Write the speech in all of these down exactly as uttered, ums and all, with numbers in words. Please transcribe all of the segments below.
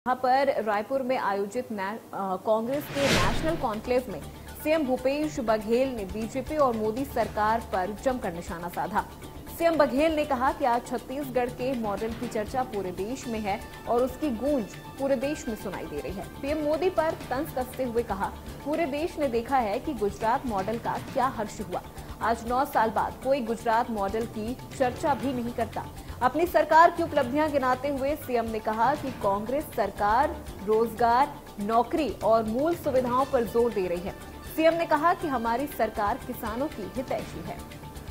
यहाँ पर रायपुर में आयोजित कांग्रेस के नेशनल कॉन्क्लेव में सीएम भूपेश बघेल ने बीजेपी और मोदी सरकार पर जमकर निशाना साधा। सीएम बघेल ने कहा कि आज छत्तीसगढ़ के मॉडल की चर्चा पूरे देश में है और उसकी गूंज पूरे देश में सुनाई दे रही है। पीएम मोदी पर तंज कसते हुए कहा, पूरे देश ने देखा है कि गुजरात मॉडल का क्या हर्ष हुआ। आज नौ साल बाद कोई गुजरात मॉडल की चर्चा भी नहीं करता। अपनी सरकार की उपलब्धियां गिनाते हुए सीएम ने कहा कि कांग्रेस सरकार रोजगार, नौकरी और मूल सुविधाओं पर जोर दे रही है। सीएम ने कहा कि हमारी सरकार किसानों की हितैषी है।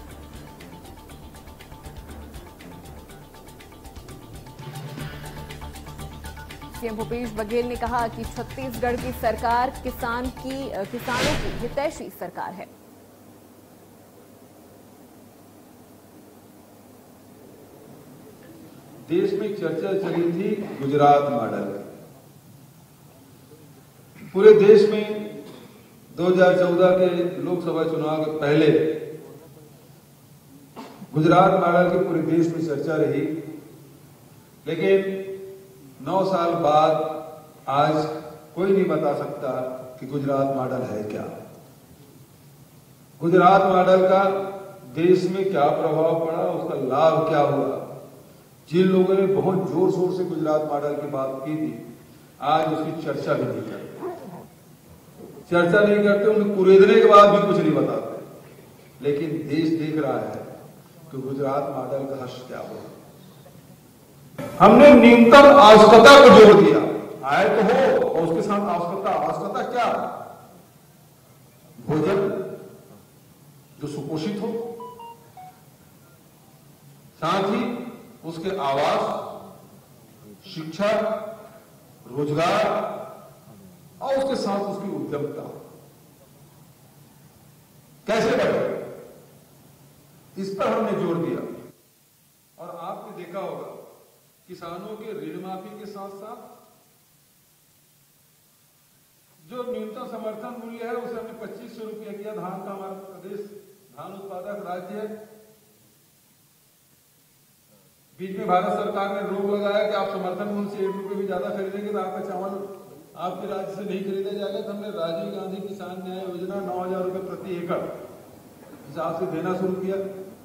सीएम भूपेश बघेल ने कहा कि छत्तीसगढ़ की सरकार किसान की किसानों की हितैषी सरकार है। देश में चर्चा चली थी गुजरात मॉडल। पूरे देश में दो हज़ार चौदह के लोकसभा चुनाव के पहले गुजरात मॉडल की पूरे देश में चर्चा रही, लेकिन नौ साल बाद आज कोई नहीं बता सकता कि गुजरात मॉडल है क्या। गुजरात मॉडल का देश में क्या प्रभाव पड़ा, उसका लाभ क्या हुआ। जिन लोगों ने बहुत जोर शोर से गुजरात मॉडल की बात की थी, आज उसकी चर्चा भी नहीं करते। चर्चा नहीं करते, उन्हें कुरेदने के बाद भी कुछ नहीं बताते। लेकिन देश देख रहा है कि गुजरात मॉडल का हर्ष क्या होगा। हमने न्यूनतम आवश्यकता को जोड़ दिया। आय तो हो और उसके साथ आवश्यकता। आवश्यकता क्या? भोजन जो सुपोषित हो, साथ ही उसके आवास, शिक्षा, रोजगार और उसके साथ उसकी उद्यमता कैसे बढ़े, इस पर हमने जोर दिया। और आपने देखा होगा किसानों के ऋण माफी के साथ साथ जो न्यूनतम समर्थन मूल्य है उसे हमने पच्चीस सौ रुपया किया। धान का हमारा प्रदेश धान उत्पादक राज्य है। बीच में भारत सरकार ने रोक लगाया कि आप समर्थन मूल्य से एक रुपये भी ज्यादा खरीदेंगे तो आपका चावल आपके राज्य से नहीं खरीदा जाएगा। तो हमने राजीव गांधी किसान न्याय योजना नौ हजार रुपये प्रति एकड़ हिसाब से देना शुरू किया।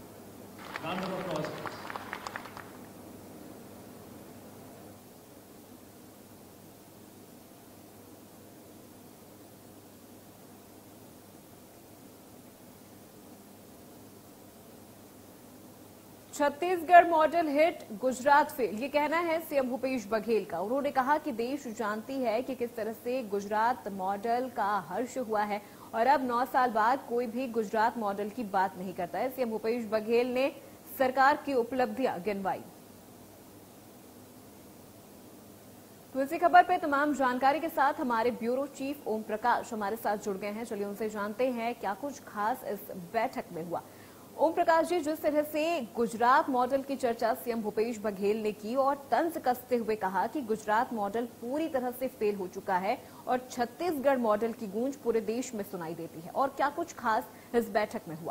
Chhattisgarh model hit, Gujarat fail, ये कहना है सीएम भूपेश बघेल का। उन्होंने कहा कि देश जानती है कि किस तरह से गुजरात मॉडल का हर्ष हुआ है और अब नौ साल बाद कोई भी गुजरात मॉडल की बात नहीं करता है। सीएम भूपेश बघेल ने सरकार की उपलब्धियां गिनवाई। तो इसी खबर पे तमाम जानकारी के साथ हमारे ब्यूरो चीफ ओम प्रकाश हमारे साथ जुड़ गए हैं। चलिए उनसे जानते हैं क्या कुछ खास इस बैठक में हुआ। ओम प्रकाश जी, जिस तरह से गुजरात मॉडल की चर्चा सीएम भूपेश बघेल ने की और तंज कसते हुए कहा कि गुजरात मॉडल पूरी तरह से फेल हो चुका है और छत्तीसगढ़ मॉडल की गूंज पूरे देश में सुनाई देती है, और क्या कुछ खास इस बैठक में हुआ?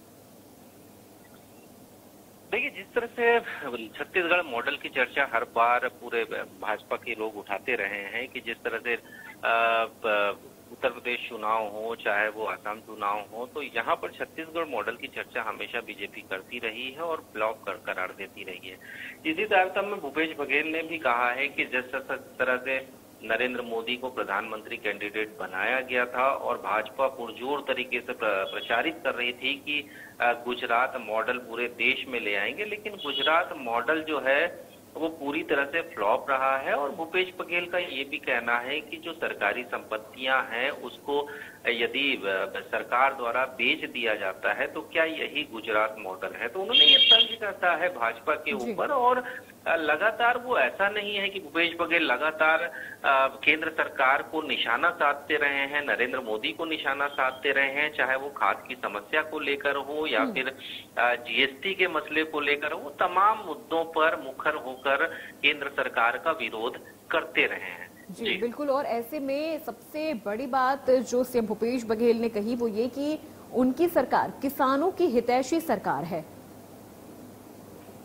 देखिए, जिस तरह से छत्तीसगढ़ मॉडल की चर्चा हर बार पूरे भाजपा के लोग उठाते रहे हैं कि जिस तरह से आ, उत्तर प्रदेश चुनाव हो चाहे वो असम चुनाव हो, तो यहाँ पर छत्तीसगढ़ मॉडल की चर्चा हमेशा बीजेपी करती रही है और ब्लॉक कर करार देती रही है। इसी तारतम्य में भूपेश बघेल ने भी कहा है कि जिस तरह से नरेंद्र मोदी को प्रधानमंत्री कैंडिडेट बनाया गया था और भाजपा पुरजोर तरीके से प्रचारित कर रही थी कि गुजरात मॉडल पूरे देश में ले आएंगे, लेकिन गुजरात मॉडल जो है वो पूरी तरह से फ्लॉप रहा है। और भूपेश बघेल का ये भी कहना है कि जो सरकारी संपत्तियां हैं उसको यदि सरकार द्वारा बेच दिया जाता है तो क्या यही गुजरात मॉडल है। तो उन्होंने ये तंज करता है भाजपा के ऊपर। और लगातार वो ऐसा नहीं है कि भूपेश बघेल लगातार केंद्र सरकार को निशाना साधते रहे हैं, नरेंद्र मोदी को निशाना साधते रहे हैं, चाहे वो खाद की समस्या को लेकर हो या फिर जीएसटी के मसले को लेकर हो। तमाम मुद्दों पर मुखर होकर केंद्र सरकार का विरोध करते रहे हैं। जी, जी बिल्कुल। और ऐसे में सबसे बड़ी बात जो सीएम भूपेश बघेल ने कही वो ये कि उनकी सरकार किसानों की हितैषी सरकार है।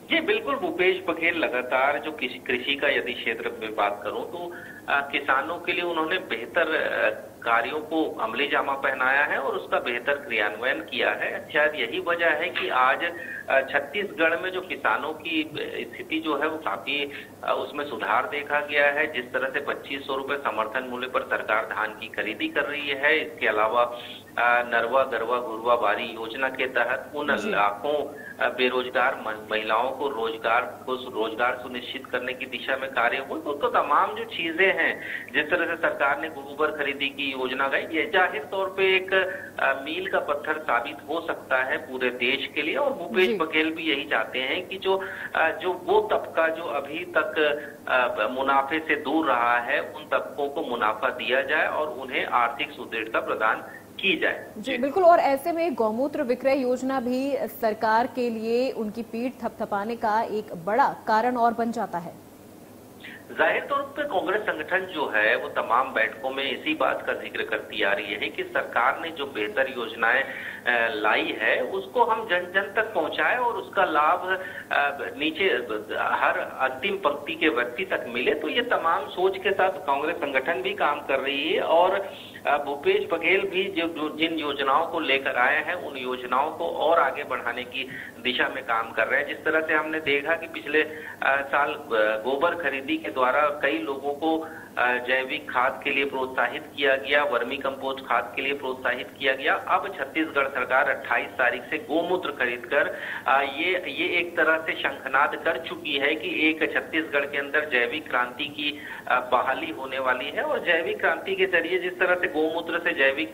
जी बिल्कुल, भूपेश बघेल लगातार जो कृषि कृषि का यदि क्षेत्र में बात करूं तो आ, किसानों के लिए उन्होंने बेहतर आ, कार्यों को अमली जामा पहनाया है और उसका बेहतर क्रियान्वयन किया है। शायद यही वजह है कि आज छत्तीसगढ़ में जो किसानों की स्थिति जो है वो काफी उसमें सुधार देखा गया है। जिस तरह से पच्चीस सौ रुपए समर्थन मूल्य पर सरकार धान की खरीदी कर रही है, इसके अलावा नरवा गरवा घुरवा बारी योजना के तहत उन लाखों बेरोजगार महिलाओं को रोजगार को रोजगार सुनिश्चित करने की दिशा में कार्य हुए। तो, तो तमाम जो चीजें हैं, जिस तरह से सरकार ने गोबर खरीदी की योजना गई, ये जाहिर तौर पे एक मील का पत्थर साबित हो सकता है पूरे देश के लिए। और भूपेश बघेल भी यही चाहते हैं कि जो जो वो तबका जो अभी तक मुनाफे से दूर रहा है, उन तबकों को मुनाफा दिया जाए और उन्हें आर्थिक सुदृढ़ता प्रदान की जाए। जी बिल्कुल, और ऐसे में गौमूत्र विक्रय योजना भी सरकार के लिए उनकी पीठ थपथपाने का एक बड़ा कारण और बन जाता है। जाहिर तौर पर कांग्रेस संगठन जो है वो तमाम बैठकों में इसी बात का जिक्र करती आ रही है कि सरकार ने जो बेहतर योजनाएं लाई है उसको हम जन जन तक पहुंचाए और उसका लाभ नीचे हर अंतिम पंक्ति के व्यक्ति तक मिले। तो ये तमाम सोच के साथ कांग्रेस संगठन भी काम कर रही है और भूपेश बघेल भी जो जिन योजनाओं को लेकर आए हैं उन योजनाओं को और आगे बढ़ाने की दिशा में काम कर रहे हैं। जिस तरह से हमने देखा कि पिछले साल गोबर खरीदी के द्वारा कई लोगों को जैविक खाद के लिए प्रोत्साहित किया गया, वर्मी कंपोस्ट खाद के लिए प्रोत्साहित किया गया। अब छत्तीसगढ़ सरकार अट्ठाईस तारीख से गोमूत्र खरीदकर ये ये एक तरह से शंखनाद कर चुकी है कि एक छत्तीसगढ़ के अंदर जैविक क्रांति की बहाली होने वाली है। और जैविक क्रांति के जरिए जिस तरह से गोमूत्र से जैविक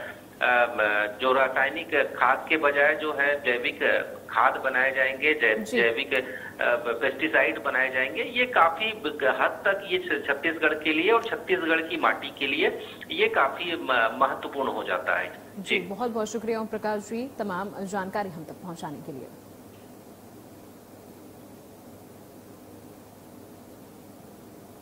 जो रासायनिक खाद के बजाय जो है जैविक खाद बनाए जाएंगे, जैविक पेस्टिसाइड बनाए जाएंगे, ये काफी हद तक ये छत्तीसगढ़ के लिए और छत्तीसगढ़ की माटी के लिए ये काफी महत्वपूर्ण हो जाता है। जी, बहुत बहुत शुक्रिया ओम प्रकाश जी तमाम जानकारी हम तक पहुंचाने के लिए।